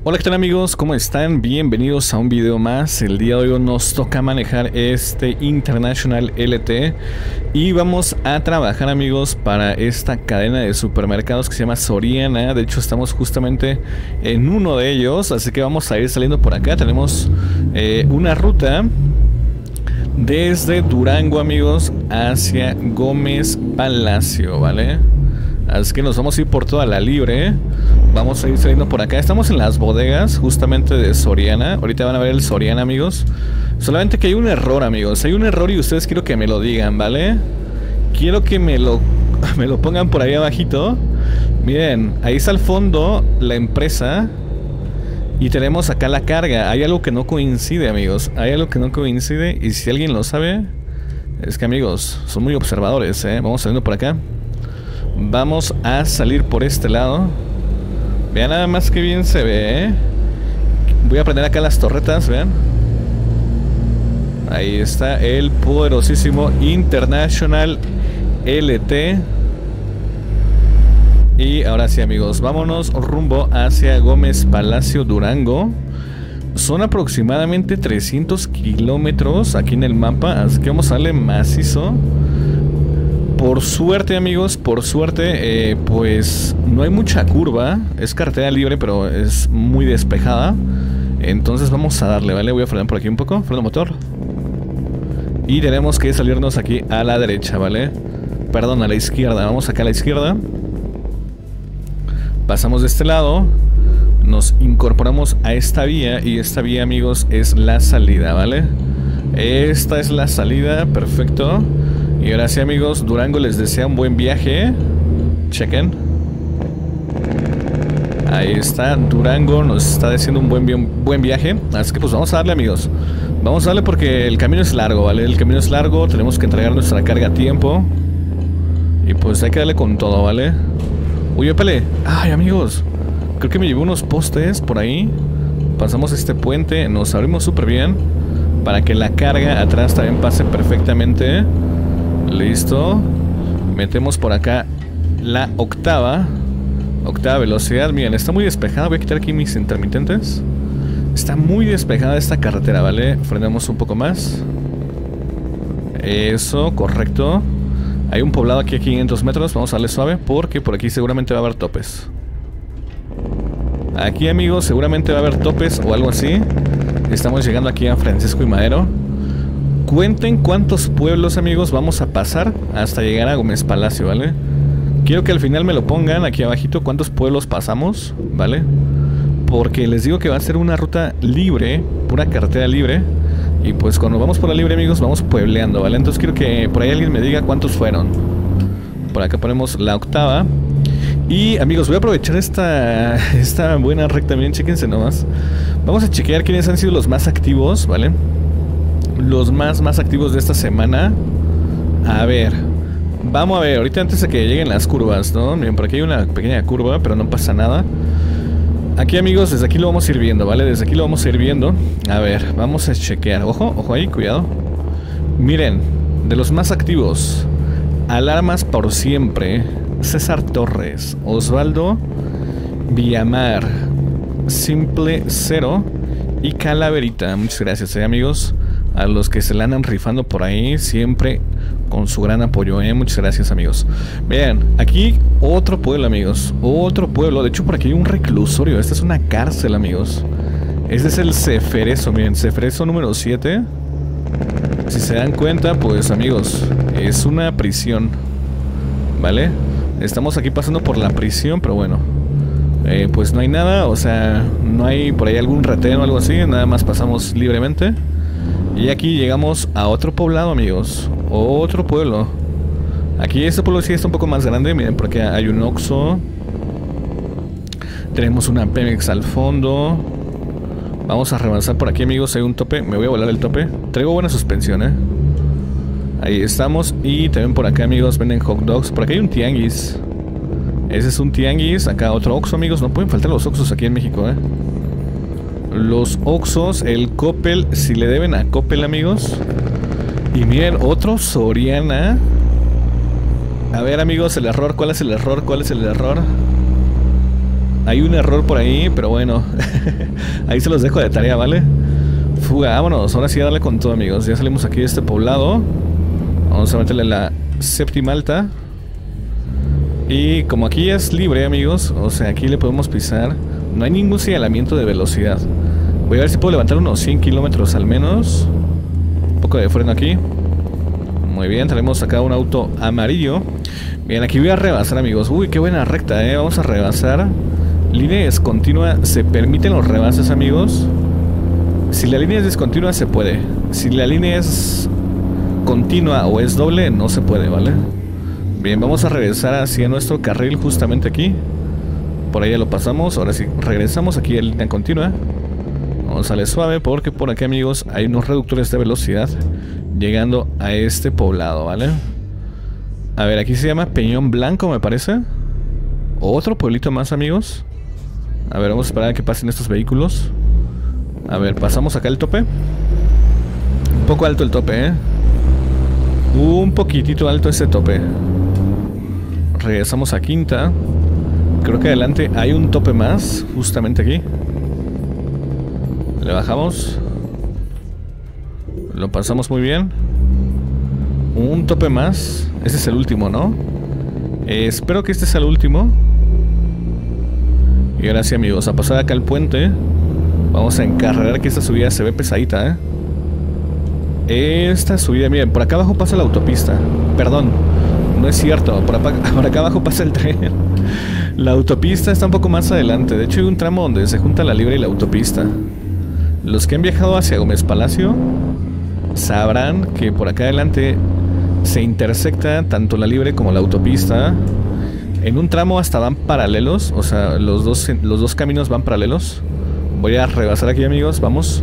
Hola, ¿qué tal amigos? ¿Cómo están? Bienvenidos a un video más. El día de hoy nos toca manejar este International LT y vamos a trabajar, amigos, para esta cadena de supermercados que se llama Soriana. De hecho, estamos justamente en uno de ellos, así que vamos a ir saliendo por acá. Tenemos una ruta desde Durango, amigos, hacia Gómez Palacio, ¿vale? Así que nos vamos a ir por toda la libre. Vamos a ir saliendo por acá. Estamos en las bodegas justamente de Soriana. Ahorita van a ver el Soriana, amigos. Solamente que hay un error, amigos. Hay un error y ustedes quiero que me lo digan, ¿vale? Quiero que me lo pongan por ahí abajito. Miren, ahí está al fondo la empresa y tenemos acá la carga. Hay algo que no coincide, amigos. Hay algo que no coincide y si alguien lo sabe, es que, amigos, son muy observadores, ¿eh? Vamos saliendo por acá. Vamos a salir por este lado. Vean nada más que bien se ve, ¿eh? Voy a prender acá las torretas, vean. Ahí está el poderosísimo International LT. Y ahora sí, amigos, vámonos rumbo hacia Gómez Palacio, Durango. Son aproximadamente 300 kilómetros aquí en el mapa, así que vamos a darle macizo. Por suerte, amigos, por suerte, pues no hay mucha curva. Es carretera libre, pero es muy despejada. Entonces vamos a darle, ¿vale? Voy a frenar por aquí un poco, freno motor. Y tenemos que salirnos aquí a la derecha, ¿vale? Perdón, a la izquierda. Vamos acá a la izquierda. Pasamos de este lado. Nos incorporamos a esta vía. Y esta vía, amigos, es la salida, ¿vale? Esta es la salida, perfecto. Y ahora sí, amigos, Durango les desea un buen viaje. Chequen. Ahí está, Durango nos está deseando un buen viaje. Así que pues vamos a darle, amigos. Vamos a darle porque el camino es largo, ¿vale? El camino es largo, tenemos que entregar nuestra carga a tiempo. Y pues hay que darle con todo, ¿vale? Uy, épale. Ay, amigos, creo que me llevé unos postes por ahí. Pasamos este puente, nos abrimos súper bien para que la carga atrás también pase perfectamente. Listo. Metemos por acá la octava velocidad. Miren, está muy despejada. Voy a quitar aquí mis intermitentes. Está muy despejada esta carretera, ¿vale? Frenamos un poco más. Eso, correcto. Hay un poblado aquí a 500 metros. Vamos a darle suave porque por aquí seguramente va a haber topes. Aquí, amigos, seguramente va a haber topes o algo así. Estamos llegando aquí a Francisco y Madero. Cuenten cuántos pueblos, amigos, vamos a pasar hasta llegar a Gómez Palacio, ¿vale? Quiero que al final me lo pongan aquí abajito cuántos pueblos pasamos, ¿vale? Porque les digo que va a ser una ruta libre, pura carretera libre. Y pues cuando vamos por la libre, amigos, vamos puebleando, ¿vale? Entonces quiero que por ahí alguien me diga cuántos fueron. Por acá ponemos la octava. Y, amigos, voy a aprovechar esta buena recta, miren, chéquense nomás. Vamos a chequear quiénes han sido los más activos, ¿vale? Los más activos de esta semana. A ver, vamos a ver, ahorita antes de que lleguen las curvas, ¿no? Miren, por aquí hay una pequeña curva, pero no pasa nada. Aquí, amigos, desde aquí lo vamos a ir viendo, ¿vale? Desde aquí lo vamos a ir viendo. A ver, vamos a chequear. Ojo, ojo ahí, cuidado. Miren, de los más activos: Alarmas por Siempre, César Torres, Osvaldo Villamar, Simple Cero y Calaverita. Muchas gracias, amigos. A los que se la andan rifando por ahí, siempre con su gran apoyo, muchas gracias, amigos. Vean, aquí otro pueblo, amigos. Otro pueblo, de hecho por aquí hay un reclusorio. Esta es una cárcel, amigos. Este es el Ceferezo, miren, Ceferezo número 7. Si se dan cuenta, pues, amigos, es una prisión, ¿vale? Estamos aquí pasando por la prisión, pero bueno, pues no hay nada, o sea, no hay por ahí algún retén o algo así. Nada más pasamos libremente. Y aquí llegamos a otro poblado, amigos. Otro pueblo. Aquí este pueblo sí está un poco más grande. Miren, porque hay un Oxxo. Tenemos una Pemex al fondo. Vamos a revanzar por aquí, amigos. Hay un tope. Me voy a volar el tope. Traigo buena suspensión, Ahí estamos. Y también por acá, amigos, venden hot dogs. Por acá hay un tianguis. Ese es un tianguis. Acá otro Oxxo, amigos. No pueden faltar los Oxxos aquí en México, Los Oxxos, el Coppel, si le deben a Coppel, amigos. Y miren, otro Soriana. A ver, amigos, el error, ¿cuál es el error? ¿Cuál es el error? Hay un error por ahí, pero bueno. Ahí se los dejo de tarea, ¿vale? Fuga, vámonos. Ahora sí a darle con todo, amigos. Ya salimos aquí de este poblado. Vamos a meterle la séptima alta. Y como aquí es libre, amigos, o sea, aquí le podemos pisar. No hay ningún señalamiento de velocidad. Voy a ver si puedo levantar unos 100 kilómetros al menos. Un poco de freno aquí. Muy bien, tenemos acá un auto amarillo. Bien, aquí voy a rebasar, amigos. Uy, qué buena recta, vamos a rebasar. Línea discontinua, ¿se permiten los rebases, amigos? Si la línea es discontinua, se puede. Si la línea es continua o es doble, no se puede, ¿vale? Bien, vamos a regresar hacia nuestro carril justamente aquí. Por ahí ya lo pasamos. Ahora sí, regresamos aquí a línea continua. Vamos a darle suave porque por aquí, amigos, hay unos reductores de velocidad llegando a este poblado, ¿vale? A ver, aquí se llama Peñón Blanco, me parece. Otro pueblito más, amigos. A ver, vamos a esperar a que pasen estos vehículos. A ver, pasamos acá el tope. Un poco alto el tope, un poquitito alto ese tope. Regresamos a quinta. Creo que adelante hay un tope más, justamente aquí. Le bajamos. Lo pasamos muy bien. Un tope más. Este es el último, ¿no? Espero que este sea el último. Y ahora sí, amigos, a pasar acá al puente. Vamos a encarrerar que esta subida se ve pesadita, Esta subida, miren, por acá abajo pasa la autopista. Perdón, no es cierto, por acá abajo pasa el tren. La autopista está un poco más adelante. De hecho hay un tramo donde se junta la libre y la autopista. Los que han viajado hacia Gómez Palacio sabrán que por acá adelante se intersecta tanto la libre como la autopista. En un tramo hasta van paralelos. O sea, los dos caminos van paralelos. Voy a rebasar aquí, amigos, vamos.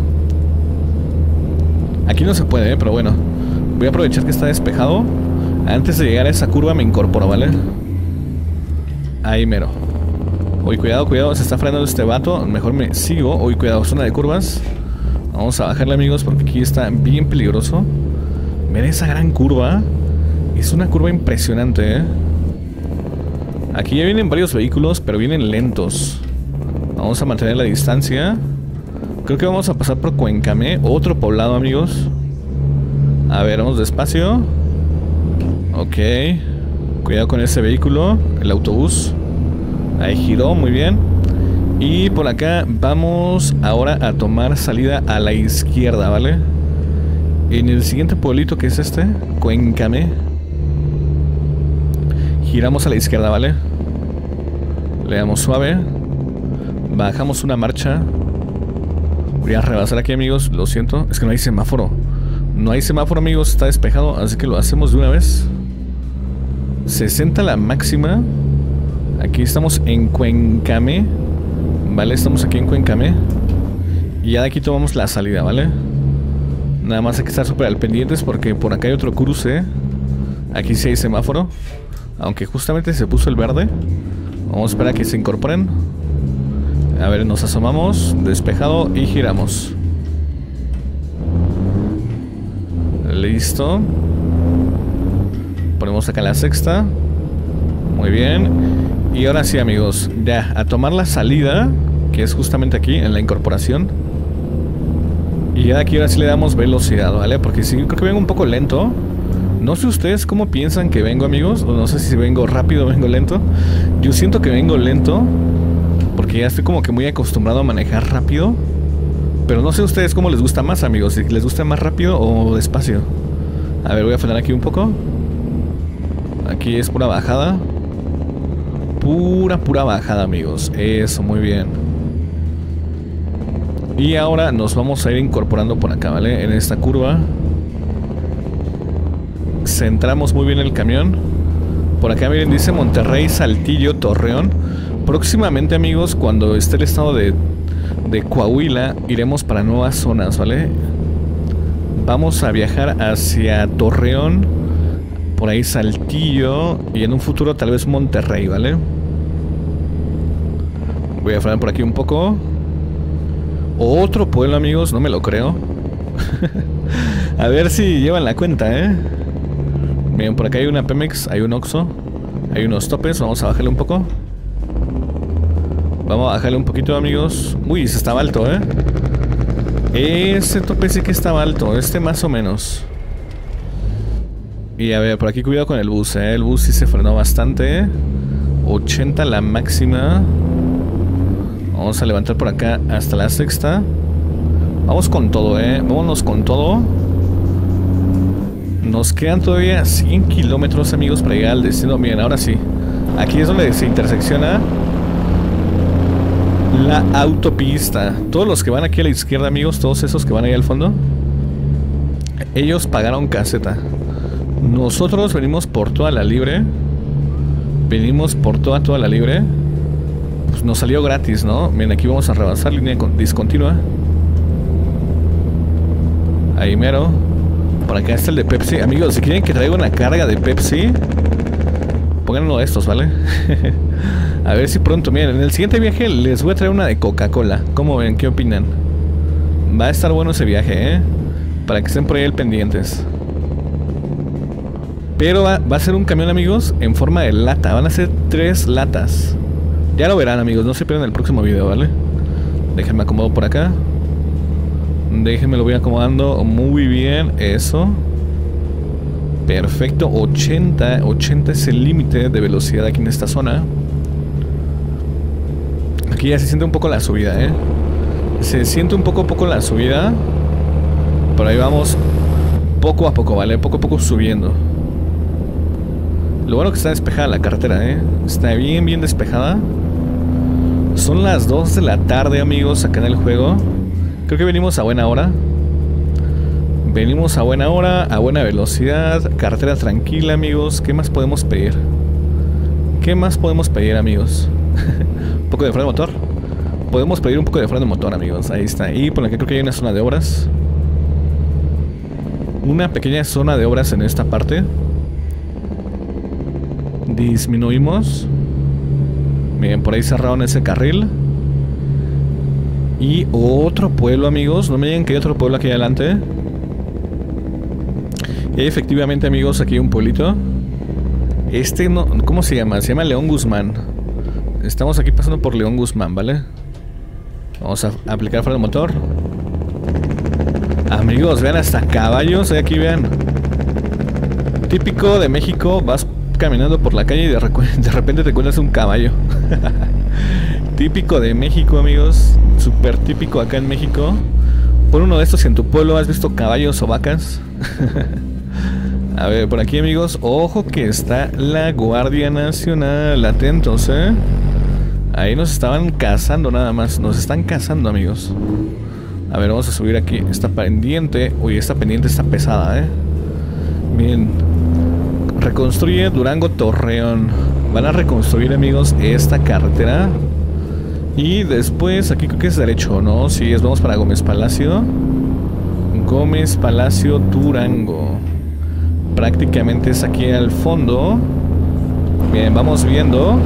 Aquí no se puede, pero bueno. Voy a aprovechar que está despejado. Antes de llegar a esa curva me incorporo, ¿vale? Ahí mero. Uy, cuidado, cuidado, se está frenando este vato. Mejor me sigo. Uy, cuidado, zona de curvas. Vamos a bajarle, amigos, porque aquí está bien peligroso. Miren esa gran curva. Es una curva impresionante, Aquí ya vienen varios vehículos, pero vienen lentos. Vamos a mantener la distancia. Creo que vamos a pasar por Cuencamé, otro poblado, amigos. A ver, vamos despacio. Ok. Cuidado con ese vehículo, el autobús. Ahí giró, muy bien. Y por acá vamos ahora a tomar salida a la izquierda, ¿vale? En el siguiente pueblito, que es este, Cuencamé. Giramos a la izquierda, ¿vale? Le damos suave. Bajamos una marcha. Voy a rebasar aquí, amigos, lo siento. Es que no hay semáforo. No hay semáforo, amigos, está despejado. Así que lo hacemos de una vez. 60 la máxima. Aquí estamos en Cuencamé. Vale, estamos aquí en Cuencamé. Y ya de aquí tomamos la salida, ¿vale? Nada más hay que estar súper al pendientes porque por acá hay otro cruce. Aquí sí hay semáforo. Aunque justamente se puso el verde. Vamos a esperar a que se incorporen. A ver, nos asomamos. Despejado y giramos. Listo. Ponemos acá la sexta. Muy bien. Y ahora sí, amigos, ya, a tomar la salida, que es justamente aquí, en la incorporación. Y ya de aquí ahora sí le damos velocidad, ¿vale? Porque sí, creo que vengo un poco lento. No sé ustedes cómo piensan que vengo, amigos. O no sé si vengo rápido o vengo lento. Yo siento que vengo lento porque ya estoy como que muy acostumbrado a manejar rápido. Pero no sé ustedes cómo les gusta más, amigos. Si les gusta más rápido o despacio. A ver, voy a frenar aquí un poco. Aquí es pura bajada. Pura bajada, amigos. Eso, muy bien. Y ahora nos vamos a ir incorporando por acá, ¿vale? En esta curva. Centramos muy bien el camión. Por acá, miren, dice Monterrey, Saltillo, Torreón. Próximamente, amigos, cuando esté el estado de Coahuila, iremos para nuevas zonas, ¿vale? Vamos a viajar hacia Torreón, por ahí Saltillo, y en un futuro tal vez Monterrey, ¿vale? Voy a frenar por aquí un poco. Otro pueblo, amigos, no me lo creo. A ver si llevan la cuenta, Miren, por acá hay una Pemex, hay un Oxxo, hay unos topes, vamos a bajarle un poco. Vamos a bajarle un poquito, amigos. Uy, se estaba alto, Ese tope sí que estaba alto. Este más o menos. Y a ver, por aquí cuidado con el bus, El bus sí se frenó bastante. 80 la máxima. Vamos a levantar por acá hasta la sexta. Vamos con todo, vámonos con todo. Nos quedan todavía 100 kilómetros, amigos, para llegar al destino. Miren, ahora sí. Aquí es donde se intersecciona la autopista. Todos los que van aquí a la izquierda, amigos, todos esos que van ahí al fondo, ellos pagaron caseta. Nosotros venimos por toda la libre. Venimos por toda la libre. Pues nos salió gratis, ¿no? Miren, aquí vamos a rebasar línea discontinua. Ahí mero. Por acá está el de Pepsi. Amigos, si quieren que traiga una carga de Pepsi, pongan uno de estos, ¿vale? A ver si pronto, miren, en el siguiente viaje les voy a traer una de Coca-Cola. ¿Cómo ven? ¿Qué opinan? Va a estar bueno ese viaje, para que estén por ahí al pendientes. Pero va a ser un camión, amigos, en forma de lata. Van a ser 3 latas. Ya lo verán, amigos, no se pierdan el próximo video, ¿vale? Déjenme acomodo por acá. Déjenme lo voy acomodando muy bien. Eso. Perfecto. 80 es el límite de velocidad aquí en esta zona. Aquí ya se siente un poco la subida, Se siente un poco la subida. Pero ahí vamos poco a poco, ¿vale? Poco a poco subiendo. Lo bueno que está despejada la carretera, Está bien despejada. Son las 2 de la tarde, amigos, acá en el juego. Creo que venimos a buena hora. Venimos a buena hora, a buena velocidad, carretera tranquila, amigos. ¿Qué más podemos pedir? ¿Qué más podemos pedir, amigos? Un poco de freno de motor. Podemos pedir un poco de freno de motor, amigos. Ahí está. Y por aquí creo que hay una zona de obras. Una pequeña zona de obras en esta parte. Disminuimos. Miren, por ahí cerraron ese carril. Y otro pueblo, amigos. No me digan que hay otro pueblo aquí adelante. Y efectivamente, amigos, aquí hay un pueblito. Este no... ¿Cómo se llama? Se llama León Guzmán. Estamos aquí pasando por León Guzmán, ¿vale? Vamos a aplicar freno de motor. Amigos, vean hasta caballos. Aquí vean. Típico de México. Vas caminando por la calle y de repente te encuentras un caballo. Típico de México, amigos. Súper típico acá en México. Pon uno de estos si en tu pueblo has visto caballos o vacas. A ver, por aquí, amigos. Ojo que está la Guardia Nacional. Atentos, Ahí nos estaban cazando nada más. Nos están cazando, amigos. A ver, vamos a subir aquí esta pendiente. Uy, esta pendiente está pesada, Bien. Reconstruye Durango Torreón. Van a reconstruir, amigos, esta carretera. Y después, aquí creo que es derecho, ¿no? Sí, vamos para Gómez Palacio. Gómez Palacio, Durango. Prácticamente es aquí al fondo. Bien, vamos viendo.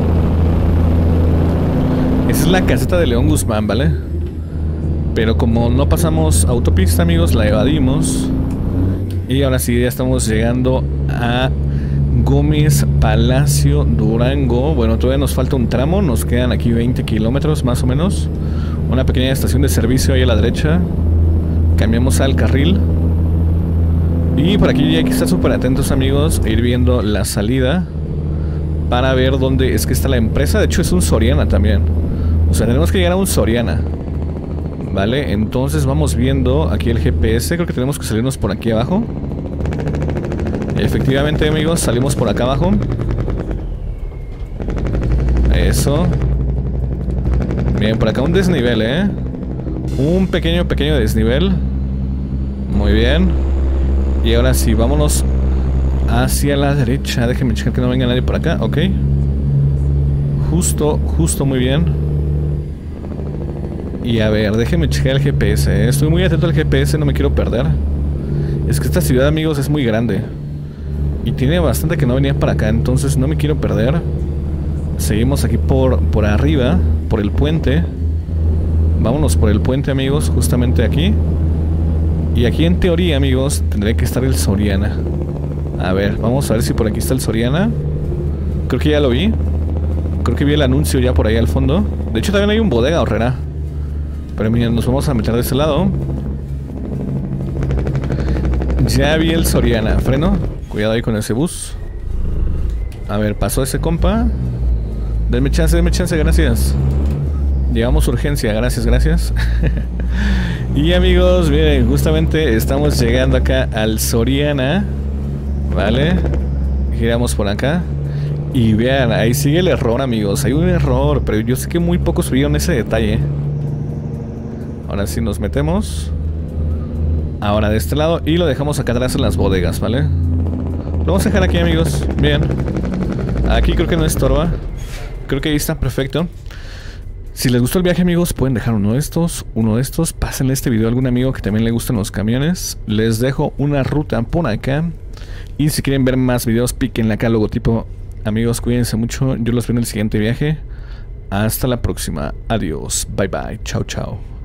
Esa es la caseta de León Guzmán, ¿vale? Pero como no pasamos autopista, amigos, la evadimos. Y ahora sí, ya estamos llegando a Gómez Palacio, Durango. Bueno, todavía nos falta un tramo. Nos quedan aquí 20 kilómetros más o menos. Una pequeña estación de servicio ahí a la derecha. Cambiamos al carril. Y por aquí hay que estar súper atentos, amigos, e ir viendo la salida para ver dónde es que está la empresa. De hecho es un Soriana también. O sea, tenemos que llegar a un Soriana. Vale, entonces vamos viendo aquí el GPS. Creo que tenemos que salirnos por aquí abajo. Efectivamente, amigos, salimos por acá abajo. Eso. Bien, por acá un desnivel, Un pequeño desnivel. Muy bien. Y ahora sí, vámonos hacia la derecha. Déjenme checar que no venga nadie por acá. Ok. Justo, muy bien. Y a ver, déjenme checar el GPS, Estoy muy atento al GPS, no me quiero perder. Es que esta ciudad, amigos, es muy grande. Y tiene bastante que no venía para acá, entonces no me quiero perder. Seguimos aquí por arriba, por el puente. Vámonos por el puente, amigos, justamente aquí. Y aquí en teoría, amigos, tendría que estar el Soriana. A ver, vamos a ver si por aquí está el Soriana. Creo que ya lo vi. creo que vi el anuncio ya por ahí al fondo. De hecho también hay un bodega horrera. Pero mira, nos vamos a meter de este lado. Ya vi el Soriana. Freno. Cuidado ahí con ese bus. A ver, pasó ese compa. Denme chance, gracias. Llegamos urgencia, gracias. Y amigos, miren, justamente estamos llegando acá al Soriana. Vale. Giramos por acá. Y vean, ahí sigue el error, amigos. Hay un error, pero yo sé que muy pocos vieron ese detalle. Ahora sí nos metemos. Ahora de este lado. Y lo dejamos acá atrás en las bodegas, ¿vale? Lo vamos a dejar aquí, amigos. Bien. Aquí creo que no estorba. Creo que ahí está perfecto. Si les gustó el viaje, amigos, pueden dejar uno de estos. Pásenle este video a algún amigo que también le gustan los camiones. Les dejo una ruta por acá. Y si quieren ver más videos, píquenle acá el logotipo. Amigos, cuídense mucho. Yo los veo en el siguiente viaje. Hasta la próxima. Adiós. Bye bye. Chao, chao.